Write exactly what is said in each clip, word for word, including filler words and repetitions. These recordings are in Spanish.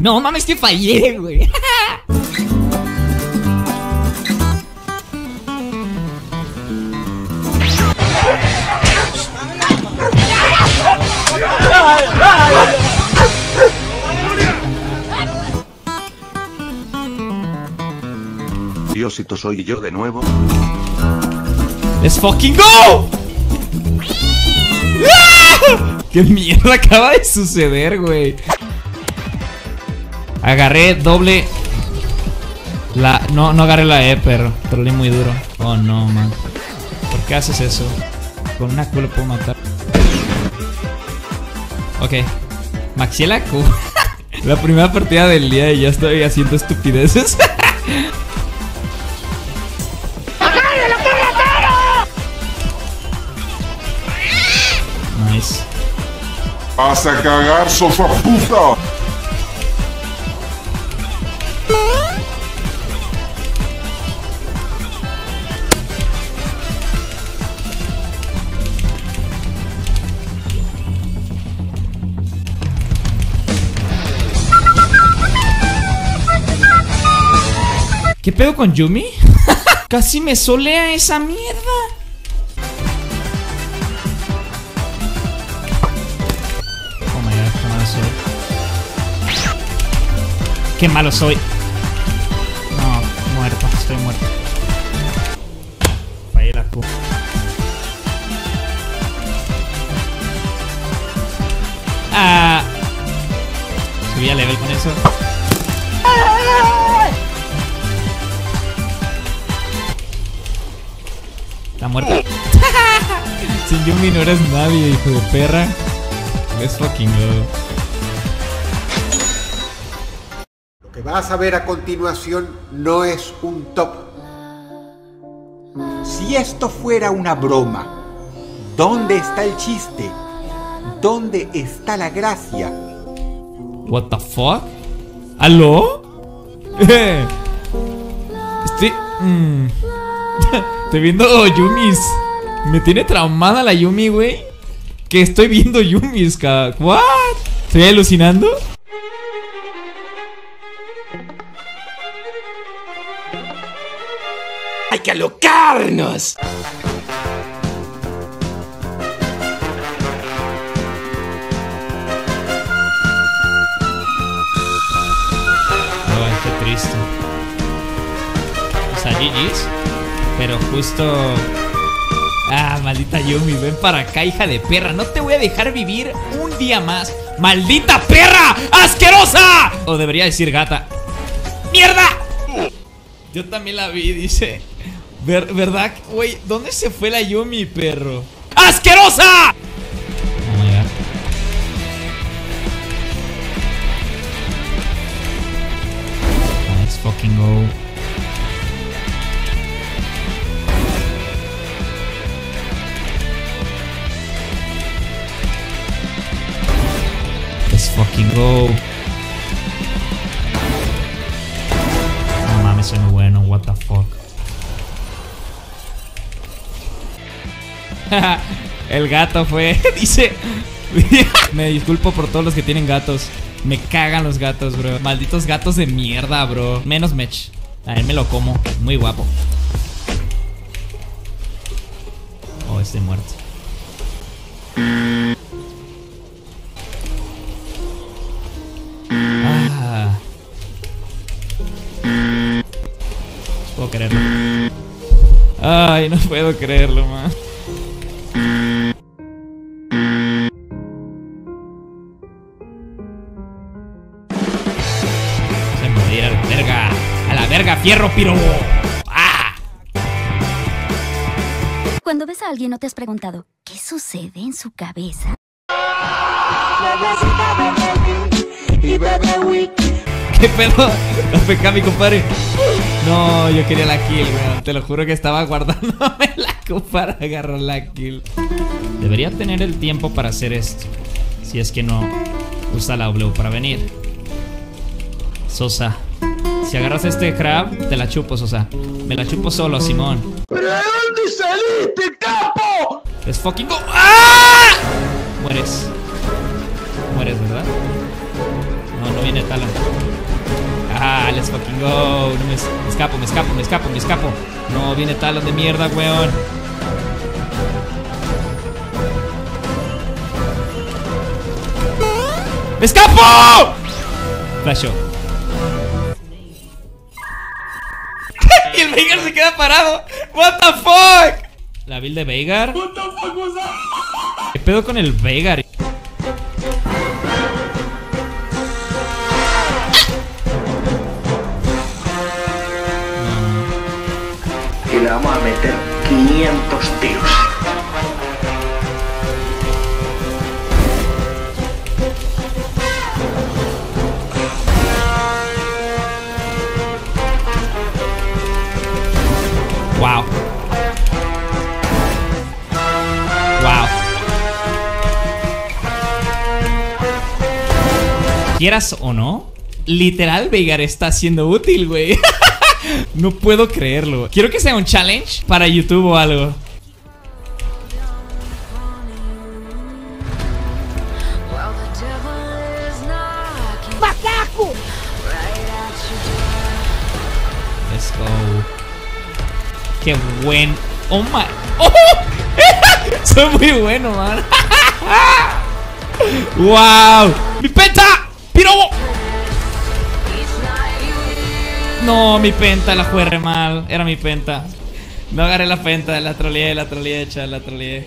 No mames, que fallé, güey. Diosito, soy yo de nuevo. ¡Let's fucking go! ¡Ah! ¿Qué mierda acaba de suceder, güey? Agarré doble. La. No, no agarré la E, perro. Trolé muy duro. Oh no, man. ¿Por qué haces eso? Con una Q lo puedo matar. Ok. Maxiela Q. La primera partida del día y ya estoy haciendo estupideces. Nice. Vas a cagar, sofá puta. ¿Qué pedo con Yumi? Casi me solea esa mierda. Oh my god, qué malo soy. Qué malo soy. No, muerto, estoy muerto. Fallé la Q. Ah. Subí a level con eso. Está muerto. Sin Yumi no eres nadie, hijo de perra. Let's fucking go. Lo que vas a ver a continuación no es un top. Si esto fuera una broma, ¿dónde está el chiste? ¿Dónde está la gracia? What the fuck? ¿Aló? Estoy... Mm. Estoy viendo Yumis. Me tiene traumada la Yumi, güey. Que estoy viendo Yumis, ca... ¿What? ¿Estoy alucinando? ¡Hay que alocarnos! Ay, qué triste. O sea, G G's. Pero justo... Ah, maldita Yumi, ven para acá, hija de perra. No te voy a dejar vivir un día más. ¡Maldita perra! ¡Asquerosa! O debería decir gata. ¡Mierda! Yo también la vi, dice. Ver, ¿verdad? Güey, ¿dónde se fue la Yumi, perro? ¡Asquerosa! Oh my god. Let's fucking go. Let's fucking go. No mames, soy muy bueno. What the fuck. El gato fue. Dice. Me disculpo por todos los que tienen gatos. Me cagan los gatos, bro. Malditos gatos de mierda, bro. Menos Mech. A él me lo como. Muy guapo. Oh, estoy muerto. Ah. No puedo creerlo. Ay, no puedo creerlo, man. Se me va a ir a la verga. A la verga, fierro, piro. ¡Ah! Cuando ves a alguien, ¿no te has preguntado qué sucede en su cabeza? ¿Qué pedo? La P K, mi compadre. No, yo quería la kill, weón. Te lo juro que estaba guardándome la Q para agarrar la kill. Debería tener el tiempo para hacer esto. Si es que no usa la W para venir. Sosa. Si agarras este crab, te la chupo, Sosa. Me la chupo solo, Simón. ¿Pero de dónde saliste, capo? Let's fucking go. ¡Ah! Mueres. Mueres, ¿verdad? No, no viene Talon. Ah, let's fucking go. No me, me escapo, me escapo, me escapo, me escapo. No, viene Talon de mierda, weón. ¡Me escapo! Flasho. Y el Veigar se queda parado. What the fuck. La build de Veigar. What the fuck was that? ¿Qué pedo con el Veigar? Y le vamos a meter quinientos tiros. Wow. Wow. Quieras o no, literal Veigar está siendo útil, güey. No puedo creerlo. Quiero que sea un challenge para YouTube o algo. ¡Macaco! Let's go. Qué buen. Oh my. ¡Oh! Soy muy bueno, man. ¡Wow! ¡Mi penta! ¡Pirobo! No, mi penta, la jugué re mal. Era mi penta. No agarré la penta, la troleé, la troleé, chaval, la troleé.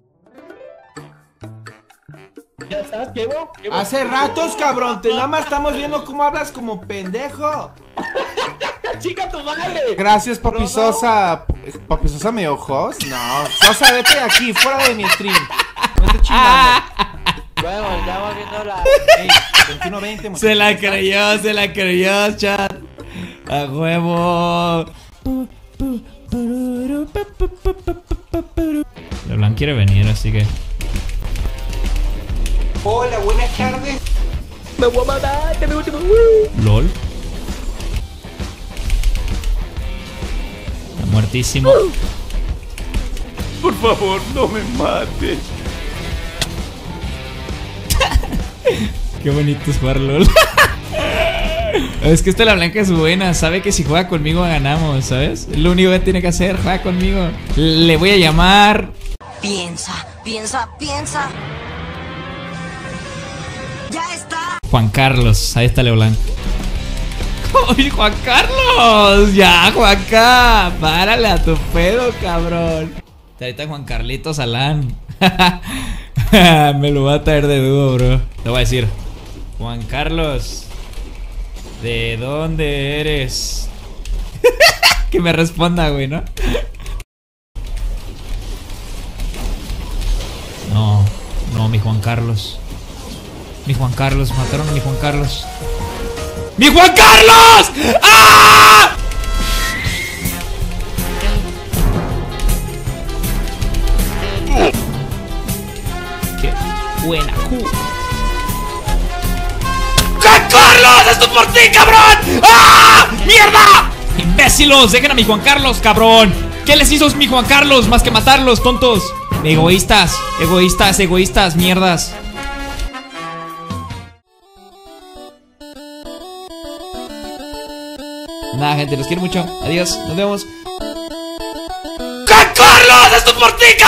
¿Ya estás, Kevo? Hace ratos, cabrón, te nada más estamos viendo cómo hablas como pendejo. ¡Chica tu madre! Gracias, Papi Sosa. ¿Papi Sosa me ojos? No, Sosa, vete de aquí, fuera de mi stream. No te chingando. Bueno, estamos viendo la... Ey, veintiuno veinte, Se la creyó, se la creyó, chat. A huevo. LeBlanc quiere venir, así que. Hola, buenas tardes. Me voy a matar, te me último. LOL. Está muertísimo. Por favor, no me mates. Qué bonito es jugar LOL. Es que esta la blanca es buena. Sabe que si juega conmigo ganamos, ¿sabes? Lo único que tiene que hacer, juega conmigo. Le voy a llamar. Piensa, piensa, piensa. Ya está. Juan Carlos. Ahí está LeBlanc. ¡Ay, Juan Carlos! Ya, Juanca. Párale a tu pedo, cabrón. Ahorita Juan Carlitos Alán. Me lo va a traer de dúo, bro. Te voy a decir: Juan Carlos, ¿de dónde eres? Que me responda, güey, ¿no? No, no, mi Juan Carlos. Mi Juan Carlos, mataron a mi Juan Carlos. ¡Mi Juan Carlos! ¡Ah! ¡Qué buena! ¡Juan Carlos! ¡Esto es por ti, cabrón! ¡Ah! ¡Mierda! ¡Imbécilos! ¡Dejen a mi Juan Carlos, cabrón! ¿Qué les hizo mi Juan Carlos más que matarlos, tontos? Egoístas, egoístas, egoístas, mierdas. Nada, gente, los quiero mucho. Adiós, nos vemos. ¡Juan Carlos! ¡Esto es por ti, cabrón!